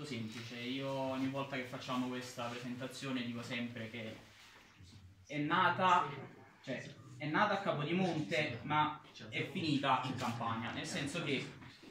molto semplice. Io ogni volta che facciamo questa presentazione dico sempre che è nata a Capodimonte ma è finita in Campania, nel senso che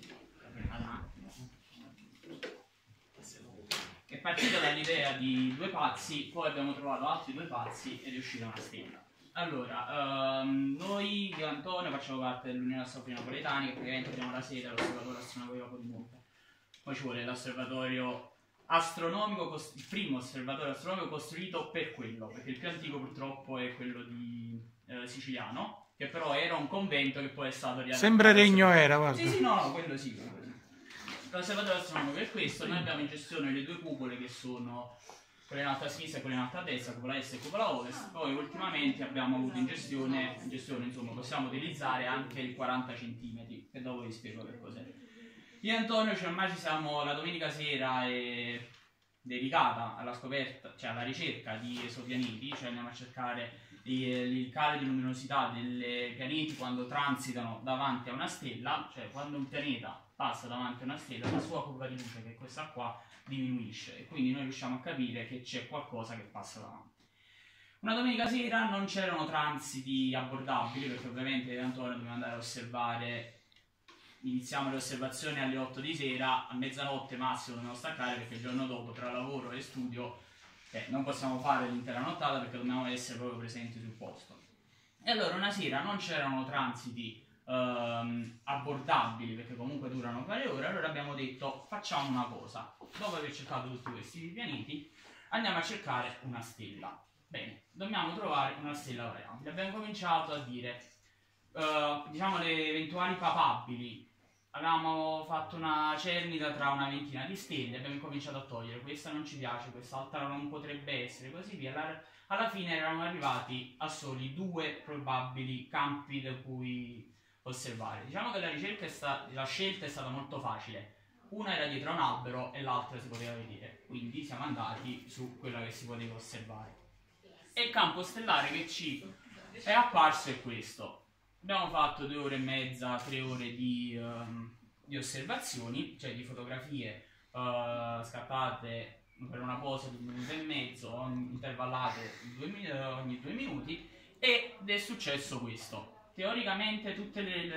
è partita dall'idea di due pazzi, poi abbiamo trovato altri due pazzi ed è uscita una stella. Allora, noi io e Antonio facciamo parte dell'Unione Astronomi Napoletani, che praticamente abbiamo la sede all'osservatorio astronomico di Capodimonte. Poi ci vuole l'osservatorio astronomico, il primo osservatorio astronomico costruito per quello, perché il più antico purtroppo è quello di siciliano, che però era un convento che poi è stato riadattato. Sempre Regno era, guarda. Sì, no, quello sì. L'osservatorio astronomico è questo. Noi abbiamo in gestione le due cupole che sono quella in alto a sinistra e quella in alto a destra, cupola est e cupola ovest. Poi ultimamente abbiamo avuto in gestione insomma, possiamo utilizzare anche il 40 cm, che dopo vi spiego che cos'è. Io e Antonio ormai ci siamo, la domenica sera è dedicata alla scoperta, cioè alla ricerca di esopianeti, cioè andiamo a cercare il calo di luminosità dei pianeti quando transitano davanti a una stella, cioè quando un pianeta passa davanti a una stella, la sua curva di luce, che è questa qua, diminuisce e quindi noi riusciamo a capire che c'è qualcosa che passa davanti. Una domenica sera non c'erano transiti abbordabili perché ovviamente Antonio doveva andare a osservare. Iniziamo le osservazioni alle 8 di sera, a mezzanotte massimo dobbiamo staccare perché il giorno dopo tra lavoro e studio non possiamo fare l'intera nottata perché dobbiamo essere proprio presenti sul posto. E allora una sera non c'erano transiti abbordabili perché comunque durano varie ore, allora abbiamo detto facciamo una cosa, dopo aver cercato tutti questi pianeti andiamo a cercare una stella. Bene, dobbiamo trovare una stella variabile. Abbiamo cominciato a dire diciamo le eventuali papabili. Avevamo fatto una cernita tra una ventina di stelle, abbiamo cominciato a togliere, questa non ci piace, quest'altra non potrebbe essere, così via. Alla fine eravamo arrivati a soli due probabili campi da cui osservare. Diciamo che la scelta è stata molto facile, una era dietro a un albero e l'altra si poteva vedere, quindi siamo andati su quella che si poteva osservare. E il campo stellare che ci è apparso è questo. Abbiamo fatto 2 ore e mezza, 3 ore di osservazioni, cioè di fotografie scattate per una pausa di 1 minuto e mezzo, intervallate ogni 2 minuti, ed è successo questo. Teoricamente tutte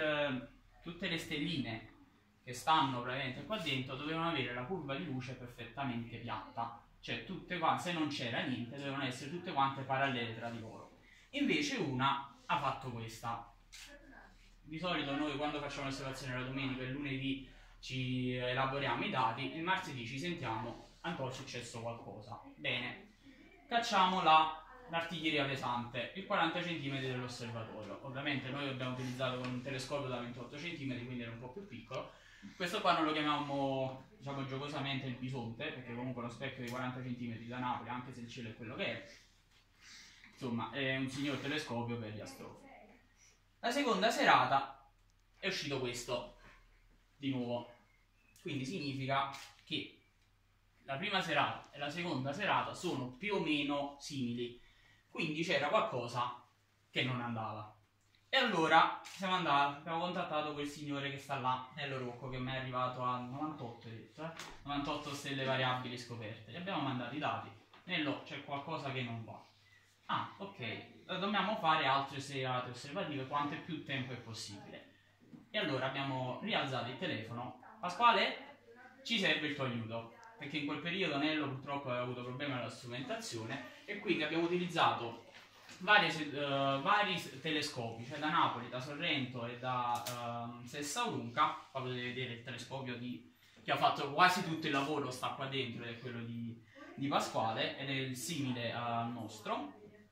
le stelline che stanno praticamente qua dentro dovevano avere la curva di luce perfettamente piatta, cioè tutte quante, se non c'era niente, dovevano essere tutte quante parallele tra di loro. Invece una ha fatto questa. Di solito noi quando facciamo l'osservazione la domenica e il lunedì ci elaboriamo i dati, il martedì ci sentiamo, ancora è successo qualcosa. Bene, cacciamo l'artiglieria pesante, il 40 cm dell'osservatorio. Ovviamente noi abbiamo utilizzato con un telescopio da 28 cm, quindi era un po' più piccolo. Questo qua non lo chiamiamo, diciamo, giocosamente il bisonte, perché comunque uno specchio di 40 cm da Napoli, anche se il cielo è quello che è, insomma, è un signor telescopio per gli astronomi. La seconda serata è uscito questo, di nuovo. Quindi significa che la prima serata e la seconda serata sono più o meno simili. Quindi c'era qualcosa che non andava. E allora siamo andati, abbiamo contattato quel signore che sta là, Nello Rocco, che mi è arrivato a 98, detto, 98 stelle variabili scoperte. Gli abbiamo mandato i dati. Nello, c'è qualcosa che non va. Ah, ok, dobbiamo fare altre serate osservative quanto più tempo è possibile. E allora abbiamo rialzato il telefono. Pasquale, ci serve il tuo aiuto, perché in quel periodo Nello purtroppo aveva avuto problemi alla strumentazione e quindi abbiamo utilizzato vari telescopi, cioè da Napoli, da Sorrento e da Sessaurunca. Qua potete vedere il telescopio che ha fatto quasi tutto il lavoro, sta qua dentro, ed è quello di Pasquale ed è il simile al nostro.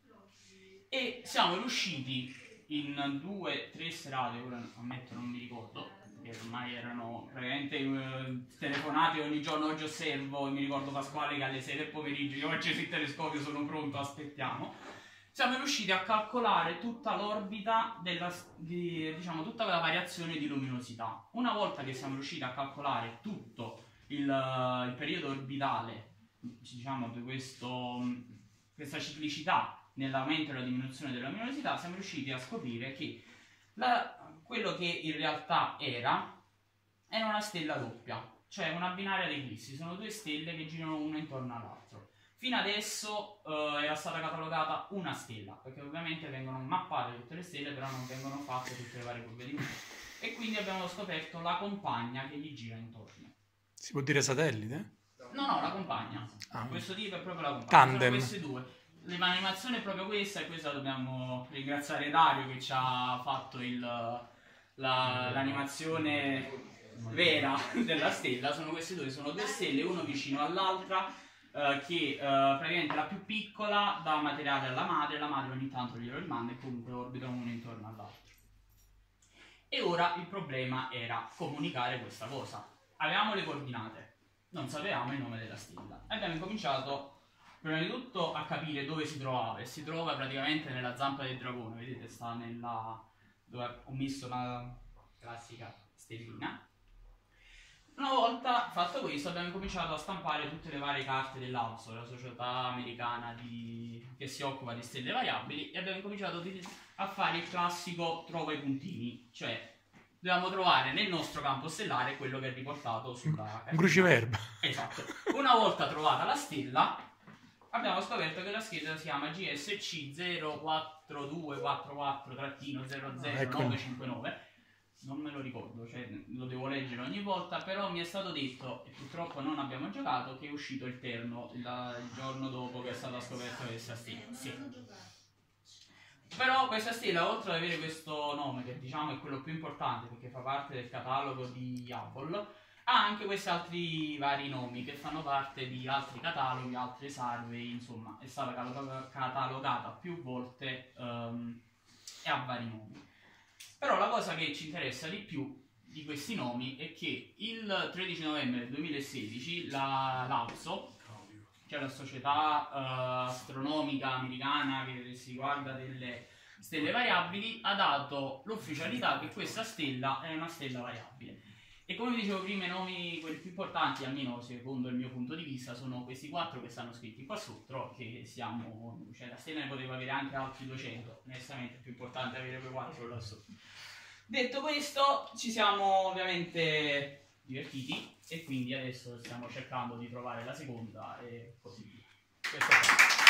E siamo riusciti in 2-3 serate, ora ammetto non mi ricordo, perché ormai erano praticamente telefonate ogni giorno. Oggi osservo e mi ricordo Pasquale che alle 6 del pomeriggio io ho acceso il telescopio, sono pronto, aspettiamo. Siamo riusciti a calcolare tutta l'orbita, diciamo tutta la variazione di luminosità. Una volta che siamo riusciti a calcolare tutto il periodo orbitale, diciamo, di questa ciclicità nell'aumento e la diminuzione della luminosità, siamo riusciti a scoprire che quello che in realtà era una stella doppia, cioè una binaria di eclissi, sono due stelle che girano una intorno all'altro. Fino adesso era stata catalogata una stella, perché ovviamente vengono mappate tutte le stelle, però non vengono fatte tutte le varie curve di mondo. E quindi abbiamo scoperto la compagna che gli gira intorno. Si può dire satellite? No, la compagna. Ah. Questo tipo è proprio la compagna. Tandem. Sono queste due. L'animazione è proprio questa, e questa dobbiamo ringraziare Dario che ci ha fatto l'animazione vera della stella. Sono queste due, sono due stelle, uno vicino all'altra, che praticamente la più piccola dà materiale alla madre ogni tanto glielo rimanda e comunque orbitano uno intorno all'altro. E ora il problema era comunicare questa cosa. Avevamo le coordinate, non sapevamo il nome della stella. E abbiamo incominciato prima di tutto a capire dove si trovava, e si trova praticamente nella zampa del dragone, vedete, sta nella... dove ho messo la classica stellina. Una volta fatto questo abbiamo cominciato a stampare tutte le varie carte dell'ALSO, la società americana che si occupa di stelle variabili, e abbiamo cominciato a fare il classico trova i puntini, cioè dobbiamo trovare nel nostro campo stellare quello che è riportato sulla carta. Un cruciverba. Esatto. Una volta trovata la stella, abbiamo scoperto che la scheda si chiama GSC 04244-000959. Non me lo ricordo, cioè lo devo leggere ogni volta, però mi è stato detto, e purtroppo non abbiamo giocato, che è uscito il terno il giorno dopo che è stata scoperta questa stella. Sì. Però questa stella, oltre ad avere questo nome, che diciamo è quello più importante perché fa parte del catalogo di Hubble, ha anche questi altri vari nomi che fanno parte di altri cataloghi, altre survey, insomma è stata catalogata più volte e ha vari nomi. Però la cosa che ci interessa di più di questi nomi è che il 13 novembre 2016 l'ALSO, cioè la società astronomica americana che si riguarda delle stelle variabili, ha dato l'ufficialità che questa stella è una stella variabile. E come vi dicevo prima, i nomi, quelli più importanti, almeno secondo il mio punto di vista, sono questi 4 che stanno scritti qua sotto, che siamo, cioè la stella ne poteva avere anche altri 200, onestamente è più importante avere quei 4 là sotto. Detto questo, ci siamo ovviamente divertiti e quindi adesso stiamo cercando di trovare la seconda e così via. Questo è